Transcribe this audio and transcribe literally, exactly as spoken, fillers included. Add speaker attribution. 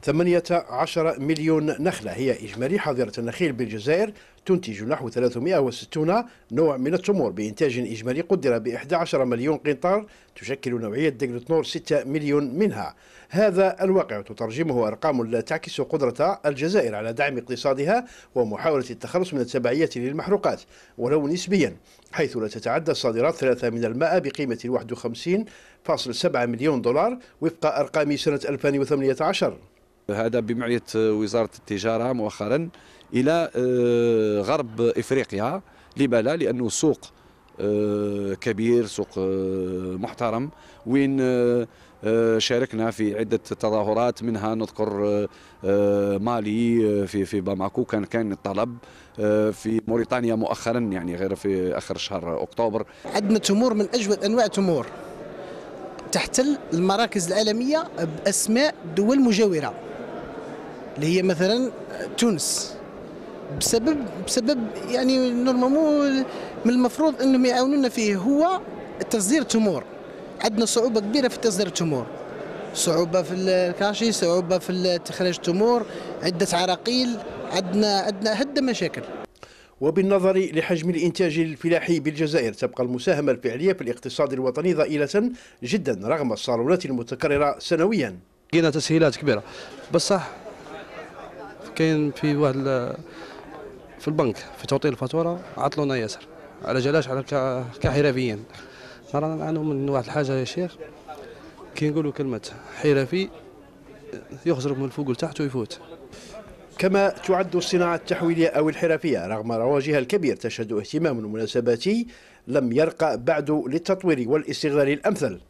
Speaker 1: ثمانية عشر مليون نخلة هي إجمالي حظيرة النخيل بالجزائر، تنتج نحو ثلاثمائة وستين نوع من التمور بإنتاج إجمالي قدر ب إحدى عشرة مليون قنطار، تشكل نوعية ديغلوت نور ستة مليون منها. هذا الواقع تترجمه أرقام لا تعكس قدرة الجزائر على دعم اقتصادها ومحاولة التخلص من التبعية للمحروقات ولو نسبيا، حيث لا تتعدى الصادرات ثلاثة من الماء بقيمة واحد وخمسين فاصلة سبعة مليون دولار وفق أرقام سنة ألفين وثمانية عشر.
Speaker 2: هذا بمعية وزارة التجارة مؤخرا إلى غرب إفريقيا. لبلا لأنه سوق كبير، سوق محترم، وين شاركنا في عدة تظاهرات، منها نذكر مالي في في باماكو كان كان الطلب، في موريتانيا مؤخرا يعني غير في آخر شهر أكتوبر.
Speaker 3: عندنا تمور من أجود أنواع التمور تحتل المراكز العالمية بأسماء دول مجاورة اللي هي مثلا تونس، بسبب بسبب يعني نورمالمون من المفروض انهم يعاونونا فيه هو تصدير التمور. عندنا صعوبة كبيرة في تصدير التمور، صعوبة في الكاشي، صعوبة في استخراج التمور، عدة عراقيل، عندنا عندنا هدة مشاكل.
Speaker 1: وبالنظر لحجم الإنتاج الفلاحي بالجزائر، تبقى المساهمة الفعلية في الاقتصاد الوطني ضئيلة جدا رغم الصالونات المتكررة سنويا.
Speaker 4: لقينا تسهيلات كبيرة بصح كاين في واحد في البنك في توطين الفاتوره عطلونا ياسر على جلاش على كحرفيين. رانا نعانوا من واحد الحاجه يا شيخ، كي نقولوا كلمه حرفي يخزرك من الفوق لتحت ويفوت.
Speaker 1: كما تعد الصناعة التحويلية أو الحرفية رغم رواجها الكبير تشهد اهتمام مناسباتي لم يرقى بعد للتطوير والاستغلال الأمثل.